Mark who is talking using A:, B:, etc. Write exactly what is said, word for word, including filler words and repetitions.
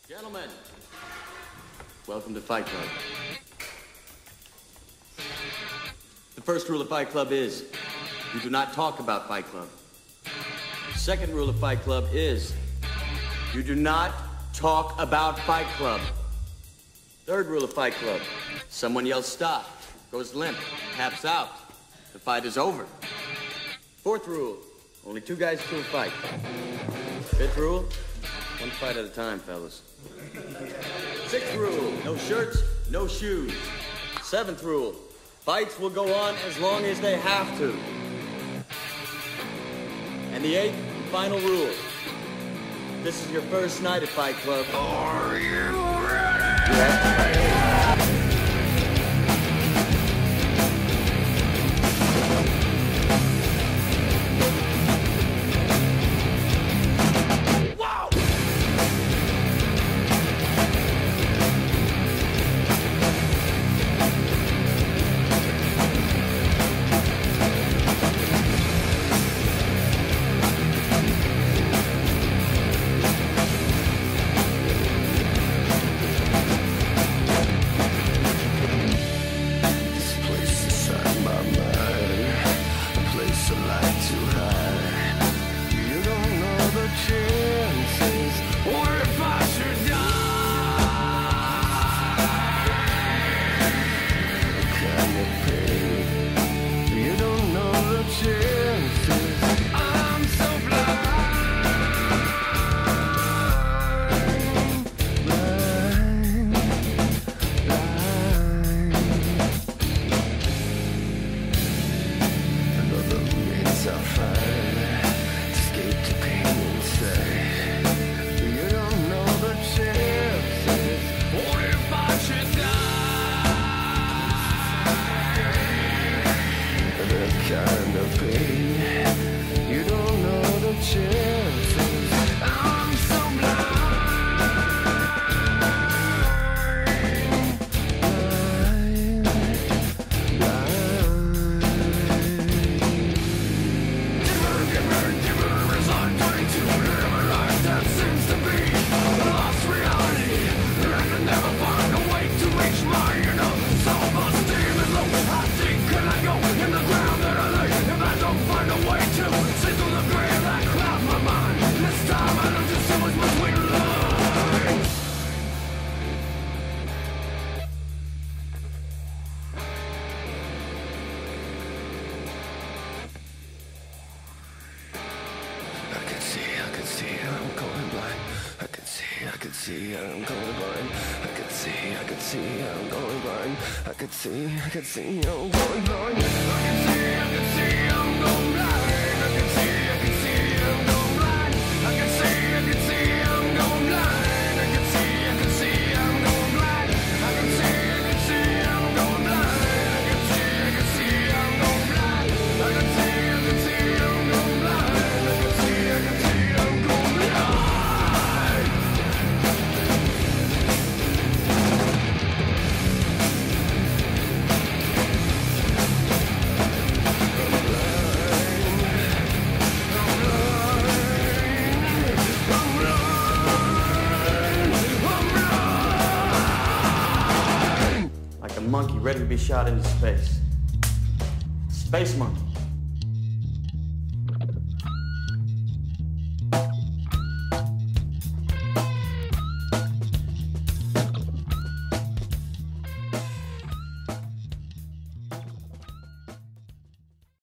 A: Gentlemen, welcome to Fight Club. The first rule of Fight Club is, you do not talk about Fight Club. The second rule of Fight Club is, you do not talk about Fight Club. Third rule of Fight Club, someone yells stop, goes limp, taps out. The fight is over. Fourth rule, only two guys to a fight. Fifth rule, one fight at a time, fellas. Sixth rule, no shirts, no shoes. Seventh rule, fights will go on as long as they have to. And the eighth and final rule, this is your first night at Fight Club. Are you ready? You have to fight.
B: I could see, I could see, I'm going blind. I could see, I could see, I'm going blind. I could see, I could see, I'm going blind. I could see, I could see, I'm going blind. I could see, I could see, I'm going blind. I could see, I could see, I'm going blind. I could see, I could see, I'm going blind. I could see, I could see, I'm going blind. I could see, I could see, I'm going blind.
A: Monkey ready to be shot into space. Space monkey.